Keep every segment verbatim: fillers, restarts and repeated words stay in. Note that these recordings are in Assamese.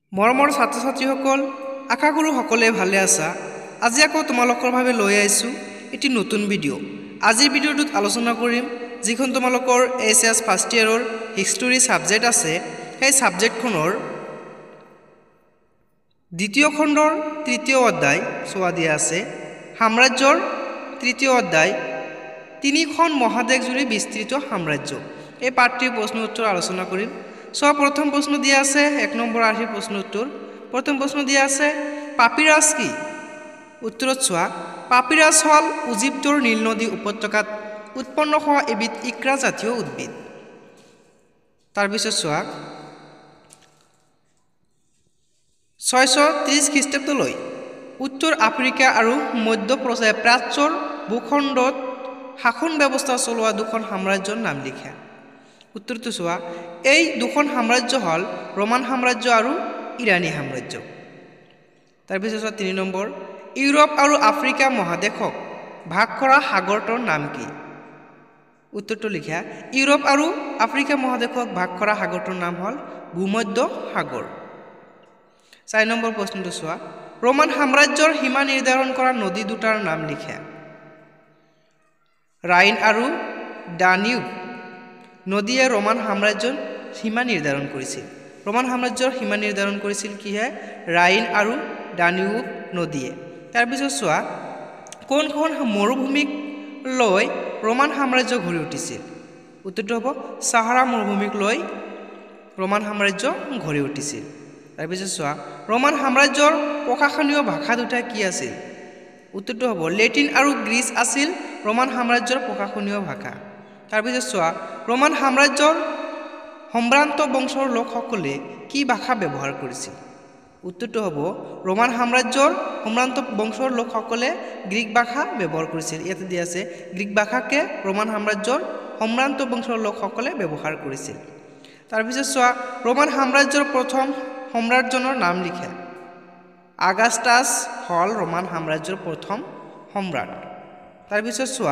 মৰমৰ ছাত্ৰ ছাত্ৰীসকল আশা কৰোঁ সকলোৱে ভালে আছা। আজি আকৌ তোমালোকৰ বাবে লৈ আহিছোঁ এটি নতুন ভিডিঅ'। আজিৰ ভিডিঅ'টোত আলোচনা কৰিম যিখন তোমালোকৰ এইচ এছ ফাৰ্ষ্ট ইয়াৰৰ হিষ্টৰী ছাবজেক্ট আছে, সেই ছাবজেক্টখনৰ দ্বিতীয় খণ্ডৰ তৃতীয় অধ্যায় চোৱা দিয়া আছে। সাম্ৰাজ্যৰ তৃতীয় অধ্যায় তিনিখন মহাদেশ জুৰি বিস্তৃত সাম্ৰাজ্য। এই পাঠটিৰ প্ৰশ্ন উত্তৰ আলোচনা কৰিম। চোৱা, প্ৰথম প্ৰশ্ন দিয়া আছে এক নম্বৰ আৰ্হিৰ প্ৰশ্ন উত্তৰ। প্ৰথম প্ৰশ্ন দিয়া আছে পাপিৰাছ কি? উত্তৰত চোৱা, পাপিৰাছ হ'ল ইজিপ্তৰ নীল নদী উপত্যকাত উৎপন্ন হোৱা এবিধ ইক্ৰা জাতীয় উদ্ভিদ। তাৰপিছত চোৱা, ছয়শ ত্ৰিছ খ্ৰীষ্টাব্দলৈ উত্তৰ আফ্ৰিকা আৰু মধ্য প্ৰাচ্যৰ ভূখণ্ডত শাসন ব্যৱস্থা চলোৱা দুখন সাম্ৰাজ্যৰ নাম লিখা। উত্তৰটো চোৱা, এই দুখন সাম্ৰাজ্য হ'ল ৰোমান সাম্ৰাজ্য আৰু ইৰাণী সাম্ৰাজ্য। তাৰপিছত চোৱা তিনি নম্বৰ, ইউৰোপ আৰু আফ্ৰিকা মহাদেশক ভাগ কৰা সাগৰটোৰ নাম কি? উত্তৰটো লিখা, ইউৰোপ আৰু আফ্ৰিকা মহাদেশক ভাগ কৰা সাগৰটোৰ নাম হ'ল ভূমধ্য সাগৰ। চাৰি নম্বৰ প্ৰশ্নটো চোৱা, ৰোমান সাম্ৰাজ্যৰ সীমা নিৰ্ধাৰণ কৰা নদী দুটাৰ নাম লিখা। ৰাইন আৰু ডানিউব নদীয়ে ৰোমান সাম্ৰাজ্যৰ সীমা নিৰ্ধাৰণ কৰিছিল। ৰোমান সাম্ৰাজ্যৰ সীমা নিৰ্ধাৰণ কৰিছিল কিহে? ৰাইন আৰু ডানিউব নদীয়ে। তাৰপিছত চোৱা, কোনখন মৰুভূমিক লৈ ৰোমান সাম্ৰাজ্য গঢ়ি উঠিছিল? উত্তৰটো হ'ব চাহাৰা মৰুভূমিক লৈ ৰোমান সাম্ৰাজ্য গঢ়ি উঠিছিল। তাৰপিছত চোৱা, ৰোমান সাম্ৰাজ্যৰ প্ৰশাসনীয় ভাষা দুটা কি আছিল? উত্তৰটো হ'ব লেটিন আৰু গ্ৰীচ আছিল ৰোমান সাম্ৰাজ্যৰ প্ৰশাসনীয় ভাষা। তাৰপিছত চোৱা, ৰোমান সাম্ৰাজ্যৰ সম্ভ্ৰান্ত বংশৰ লোকসকলে কি ভাষা ব্যৱহাৰ কৰিছিল? উত্তৰটো হ'ব ৰোমান সাম্ৰাজ্যৰ সম্ভ্ৰান্ত বংশৰ লোকসকলে গ্ৰীক ভাষা ব্যৱহাৰ কৰিছিল। ইয়াতে দিয়া আছে গ্ৰীক ভাষাকে ৰোমান সাম্ৰাজ্যৰ সম্ভ্ৰান্ত বংশৰ লোকসকলে ব্যৱহাৰ কৰিছিল। তাৰপিছত চোৱা, ৰোমান সাম্ৰাজ্যৰ প্ৰথম সম্ৰাটজনৰ নাম লিখা। আগাষ্টাছ হ'ল ৰোমান সাম্ৰাজ্যৰ প্ৰথম সম্ৰাট। তাৰপিছত চোৱা,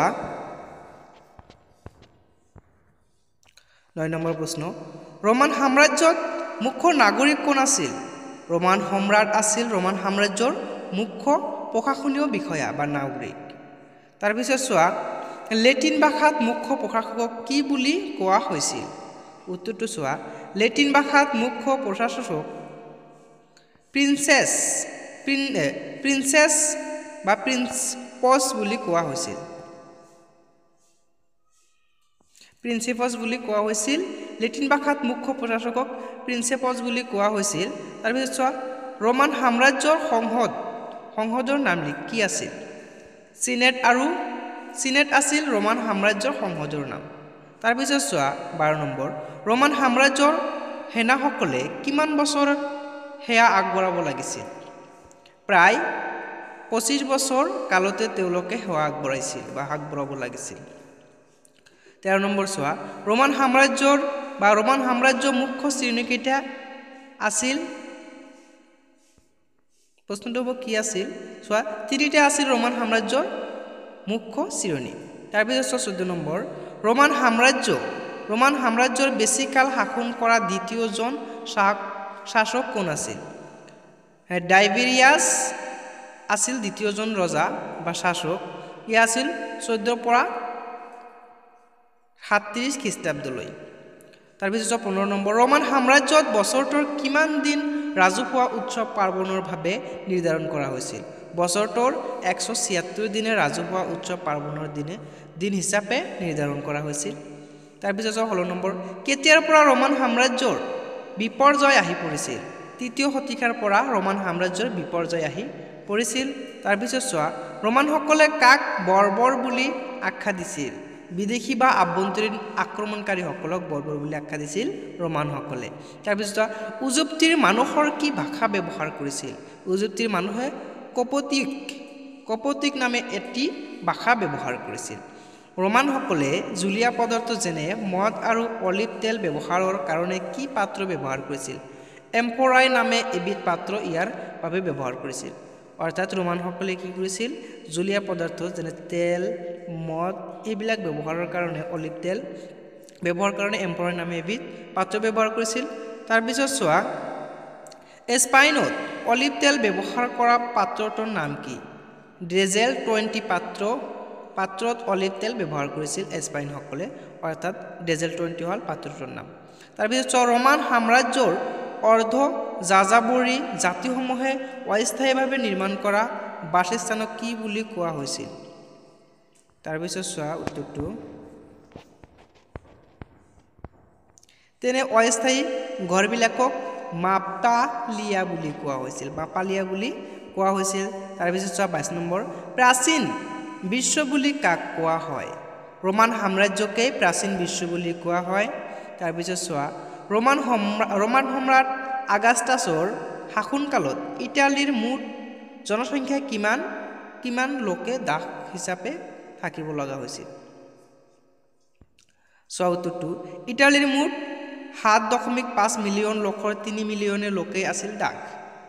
নয় নম্বৰ প্ৰশ্ন, ৰোমান সাম্ৰাজ্যত মুখ্য নাগৰিক কোন আছিল? ৰোমান সম্ৰাট আছিল ৰোমান সাম্ৰাজ্যৰ মুখ্য প্ৰশাসনীয় বিষয়া বা নাগৰিক। তাৰপিছত চোৱা, লেটিন ভাষাত মুখ্য প্ৰশাসকক কি বুলি কোৱা হৈছিল? উত্তৰটো চোৱা, লেটিন ভাষাত মুখ্য প্ৰশাসক প্ৰিন্সেছ প্ৰিন্সেছ বা প্ৰিন্সপছ বুলি কোৱা হৈছিল। প্ৰিন্সিপছ বুলি কোৱা হৈছিল। লেটিন ভাষাত মুখ্য প্ৰশাসকক প্ৰিন্সেপছ বুলি কোৱা হৈছিল। তাৰপিছত চোৱা, ৰোমান সাম্ৰাজ্যৰ সংসদ সংসদৰ নাম কি আছিল? চিনেট আৰু চিনেট আছিল ৰোমান সাম্ৰাজ্যৰ সংসদৰ নাম। তাৰপিছত চোৱা বাৰ নম্বৰ, ৰোমান সাম্ৰাজ্যৰ সেনাসকলে কিমান বছৰ সেয়া আগবঢ়াব লাগিছিল? প্ৰায় পঁচিছ বছৰ কালতে তেওঁলোকে সেৱা আগবঢ়াইছিল বা আগবঢ়াব লাগিছিল। তেৰ নম্বৰ চোৱা, ৰোমান সাম্ৰাজ্যৰ বা ৰোমান সাম্ৰাজ্যৰ মুখ্য শ্ৰেণীকেইটা আছিল? প্ৰশ্নটো হ'ব কি আছিল? চোৱা, তিনিটা আছিল ৰোমান সাম্ৰাজ্যৰ মুখ্য শ্ৰেণী। তাৰপিছত চোৱা চৈধ্য নম্বৰ, ৰোমান সাম্ৰাজ্য ৰোমান সাম্ৰাজ্যৰ বেছিকাল শাসন কৰা দ্বিতীয়জন শাসক কোন আছিল? ডাইবেৰিয়াছ আছিল দ্বিতীয়জন ৰজা বা শাসক। ই আছিল চৈধ্যৰ পৰা সাতত্ৰিছ খ্ৰীষ্টাব্দলৈ। তাৰপিছত পোন্ধৰ নম্বৰ, ৰোমান সাম্ৰাজ্যত বছৰটোৰ কিমান দিন ৰাজহুৱা উৎসৱ পাৰ্বণৰ বাবে নিৰ্ধাৰণ কৰা হৈছিল? বছৰটোৰ এশ ছিয়াত্তৰ দিনে ৰাজহুৱা উৎসৱ পাৰ্বণৰ দিনে দিন হিচাপে নিৰ্ধাৰণ কৰা হৈছিল। তাৰপিছত ষোল্ল নম্বৰ, কেতিয়াৰ পৰা ৰোমান সাম্ৰাজ্যৰ বিপৰ্যয় আহি পৰিছিল? তৃতীয় শতিকাৰ পৰা ৰোমান সাম্ৰাজ্যৰ বিপৰ্যয় আহি পৰিছিল। তাৰপিছত চোৱা, ৰোমানসকলে কাক বৰ্বৰ বুলি আখ্যা দিছিল? বিদেশী বা আভ্যন্তৰীণ আক্ৰমণকাৰীসকলক বৰ্বৰ বুলি আখ্যা দিছিল ৰোমানসকলে। তাৰপিছত ইজিপ্তৰ মানুহৰ কি ভাষা ব্যৱহাৰ কৰিছিল? ইজিপ্তৰ মানুহে কপটিক কপটিক নামে এটি ভাষা ব্যৱহাৰ কৰিছিল। ৰোমানসকলে জুলীয়া পদাৰ্থ যেনে মদ আৰু অলিভ তেল ব্যৱহাৰৰ কাৰণে কি পাত্ৰ ব্যৱহাৰ কৰিছিল? এম্ফৰাই নামে এবিধ পাত্ৰ ইয়াৰ বাবে ব্যৱহাৰ কৰিছিল। অৰ্থাৎ ৰোমানসকলে কি কৰিছিল? জুলীয়া পদাৰ্থ যেনে তেল, মদ এইবিলাক ব্যৱহাৰৰ কাৰণে, অলিভ তেল ব্যৱহাৰৰ কাৰণে এম্ফৰাই নামে এবিধ পাত্ৰ ব্যৱহাৰ কৰিছিল। তাৰপিছত চোৱা, স্পাইনত অলিভ তেল ব্যৱহাৰ কৰা পাত্ৰটোৰ নাম কি ড্ৰেজেল টুৱেণ্টি পাত্ৰ পাত্ৰত অলিভ তেল ব্যৱহাৰ কৰিছিল স্পাইনসকলে অৰ্থাৎ ড্ৰেজেল টুৱেণ্টি হ'ল পাত্ৰটোৰ নাম তাৰপিছত ৰোমান সাম্ৰাজ্যৰ অৰ্ধ যাযাবৰী জাতিসমূহে অস্থায়ীভাৱে নিৰ্মাণ কৰা বাসস্থানক কি বুলি কোৱা হৈছিল তাৰপিছত চোৱা উত্তৰটো তেনে অস্থায়ী ঘৰবিলাকক মাপালিয়া বুলি কোৱা হৈছিল মাপালিয়া বুলি কোৱা হৈছিল তাৰপিছত চোৱা বাইছ নম্বৰ প্ৰাচীন বিশ্ব বুলি কাক কোৱা হয় ৰোমান সাম্ৰাজ্যকে প্ৰাচীন বিশ্ব বুলি কোৱা হয় তাৰপিছত চোৱা ৰোমান ৰোমান সম্ৰাট আগাষ্টাছৰ শাসনকালত ইটালীৰ মুঠ জনসংখ্যা কিমান কিমান লোকে দাস হিচাপে থাকিব লগা হৈছিল চোৱা উত্তৰটো ইটালীৰ মুঠ সাত দশমিক পাঁচ মিলিয়ন লোকৰ তিনি মিলিয়নে লোকে আছিল দাস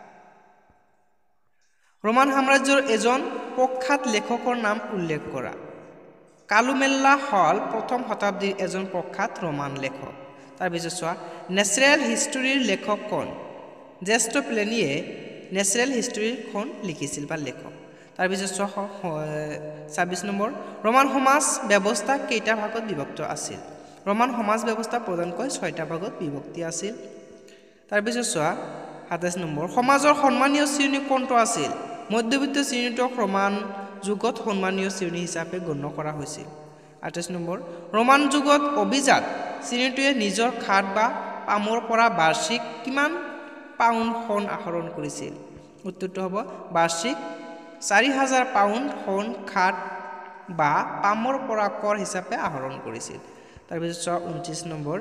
ৰোমান সাম্ৰাজ্যৰ এজন প্ৰখ্যাত লেখকৰ নাম উল্লেখ কৰা কালুমেল্লা হল প্ৰথম শতাব্দীৰ এজন প্ৰখ্যাত ৰোমান লেখক তাৰপিছত চোৱা নেচাৰেল হিষ্টৰীৰ লেখক কোন জ্যেষ্ঠ প্লেনিয়ে নেচাৰেল হিষ্টৰীখন লিখিছিল বা লেখক তাৰপিছত চোৱা ছাব্বিছ নম্বৰ ৰোমান সমাজ ব্যৱস্থা কেইটা ভাগত বিভক্ত আছিল ৰোমান সমাজ ব্যৱস্থা প্ৰধানকৈ ছয়টা ভাগত বিভক্তি আছিল তাৰপিছত চোৱা সাতাইছ নম্বৰ সমাজৰ সন্মানীয় শ্ৰেণী কোনটো আছিল মধ্যবিত্ত শ্ৰেণীটোক ৰোমান যুগত সন্মানীয় শ্ৰেণী হিচাপে গণ্য কৰা হৈছিল আঠাইছ নম্বৰ ৰোমান যুগত অভিজাত শ্ৰেণীটোৱে নিজৰ খাট বা পামৰ পৰা বাৰ্ষিক কিমান পাউণ্ড সোণ আহৰণ কৰিছিল উত্তৰটো হ'ব বাৰ্ষিক চাৰি হাজাৰ পাউণ্ড সোণ খাট বা পামৰ পৰা কৰ হিচাপে আহৰণ কৰিছিল তাৰপিছত চোৱা ঊনত্ৰিছ নম্বৰ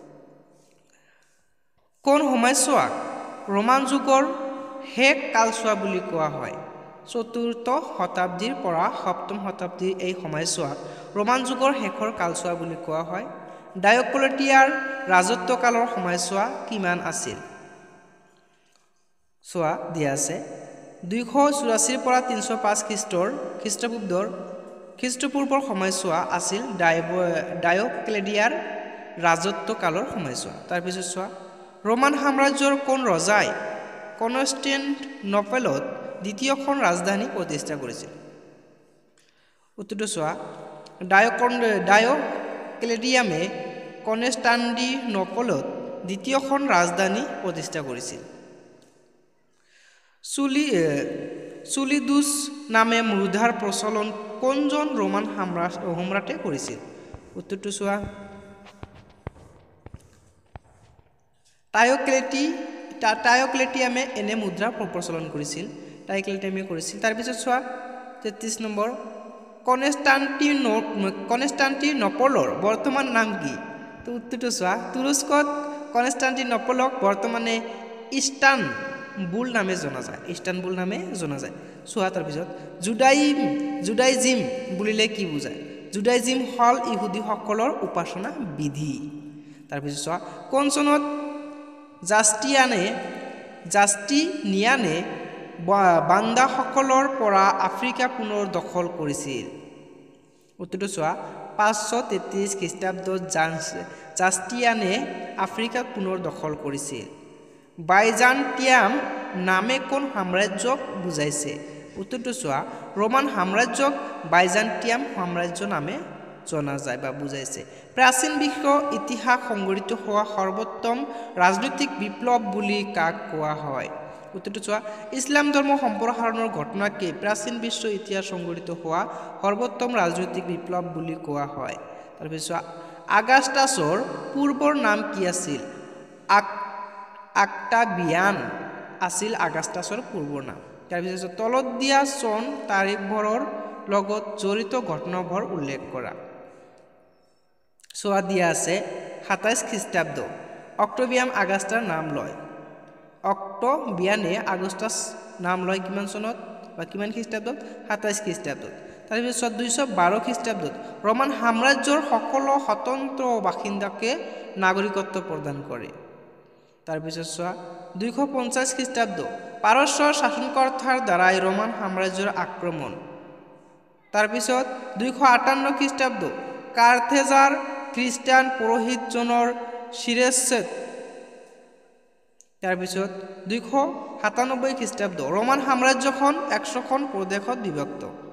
কোন সময়ছোৱাক ৰোমান যুগৰ শেষ কালছোৱা বুলি কোৱা হয় চতুৰ্থ শতাব্দীৰ পৰা সপ্তম শতাব্দীৰ এই সময়ছোৱাক ৰোমান যুগৰ শেষৰ কালছোৱা বুলি কোৱা হয় ডায়ক্লেটিয়াৰ ৰাজত্বকালৰ সময়ছোৱা কিমান আছিল চোৱা দিয়া আছে দুইশ চৌৰাশীৰ পৰা তিনিশ পাঁচ খ্ৰীষ্টৰ খ্ৰীষ্টপূৰ্বৰ খ্ৰীষ্টপূৰ্বৰ সময়ছোৱা আছিল ডায়ক্লেটিয়াৰ ৰাজত্বকালৰ সময়ছোৱা তাৰপিছত চোৱা ৰোমান সাম্ৰাজ্যৰ কোন ৰজাই কনষ্টেণ্টিনোপলত দ্বিতীয়খন ৰাজধানী প্ৰতিষ্ঠা কৰিছিল উত্তৰটো চোৱা ডায়ক্লেটিয়ামে কনষ্টাণ্টিনোপলত দ্বিতীয়খন ৰাজধানী প্ৰতিষ্ঠা কৰিছিল চুলি চুলিডুছ নামে মুদ্ৰাৰ প্ৰচলন কোনজন ৰোমান সম্ৰাটে কৰিছিল উত্তৰটো চোৱা টায়ক্লেটি টায়ক্লেটিয়ামে এনে মুদ্ৰা প্ৰচলন কৰিছিল টায়ক্লেটিয়ামে কৰিছিল তাৰপিছত চোৱা তেত্ৰিছ নম্বৰ কনষ্টাণ্টিনো কনষ্টাণ্টিনোপলৰ বৰ্তমান নাম কি তো উত্তৰটো চোৱা তুৰস্কত কনষ্টাণ্টিনোপলক বৰ্তমানে ইস্তানবুল নামে জনা যায় ইস্তানবুল নামে জনা যায় চোৱা তাৰপিছত জুডাইম জুডাইজিম বুলিলে কি বুজায় জুডাইজিম হ'ল ইহুদীসকলৰ উপাসনা বিধি তাৰপিছত চোৱা কোন চনত জাষ্টিয়ানে জাষ্টিনিয়ানে বান্দাসকলৰ পৰা আফ্ৰিকা পুনৰ দখল কৰিছিল উত্তৰটো চোৱা পাঁচশ তেত্ৰিছ খ্ৰীষ্টাব্দত জাষ্টিয়ানে আফ্ৰিকা পুনৰ দখল কৰিছিল বাইজান্টিয়াম নামে কোন সাম্ৰাজ্যক বুজাইছে উত্তৰটো চোৱা ৰোমান সাম্ৰাজ্যক বাইজান্টিয়াম সাম্ৰাজ্য নামে জনা যায় বা বুজাইছে প্ৰাচীন বিশ্ব ইতিহাস সংঘটিত হোৱা সৰ্বোত্তম ৰাজনৈতিক বিপ্লৱ বুলি কাক কোৱা হয় উত্তৰটো চোৱা ইছলাম ধৰ্ম সম্প্ৰসাৰণৰ ঘটনাকে প্ৰাচীন বিশ্ব ইতিহাস সংঘটিত হোৱা সৰ্বোত্তম ৰাজনৈতিক বিপ্লৱ বুলি কোৱা হয় তাৰপিছত চোৱা আগাষ্টাছৰ পূৰ্বৰ নাম কি আছিল অক্টাভিয়ান আছিল আগাষ্টাছৰ পূৰ্বৰ নাম তাৰপিছত তলত দিয়া চন তাৰিখবোৰৰ লগত জড়িত ঘটনাবোৰ উল্লেখ কৰা চোৱা দিয়া আছে সাতাইছ খ্ৰীষ্টাব্দ অক্টোভিয়ান আগাষ্টাৰ নাম লয় অক্টোভিয়ানে আগষ্টাছ নাম লয় কিমান চনত বা কিমান খ্ৰীষ্টাব্দত সাতাইছ খ্ৰীষ্টাব্দত তাৰপিছত দুইশ বাৰ খ্ৰীষ্টাব্দত ৰোমান সাম্ৰাজ্যৰ সকলো স্বতন্ত্ৰ বাসিন্দাকে নাগৰিকত্ব প্ৰদান কৰে তাৰপিছত চোৱা দুইশ পঞ্চাছ খ্ৰীষ্টাব্দ পাৰস্যৰ শাসনকৰ্তাৰ দ্বাৰাই ৰোমান সাম্ৰাজ্যৰ আক্ৰমণ তাৰপিছত দুইশ আটাৱন্ন খ্ৰীষ্টাব্দ কাৰ্থেজাৰ খ্ৰীষ্টান পুৰোহিতজনৰ শিৰচ্ছেদ তাৰপিছত দুইশ সাতানব্বৈ খ্ৰীষ্টাব্দ ৰোমান সাম্ৰাজ্যখন একশখন প্ৰদেশত বিভক্ত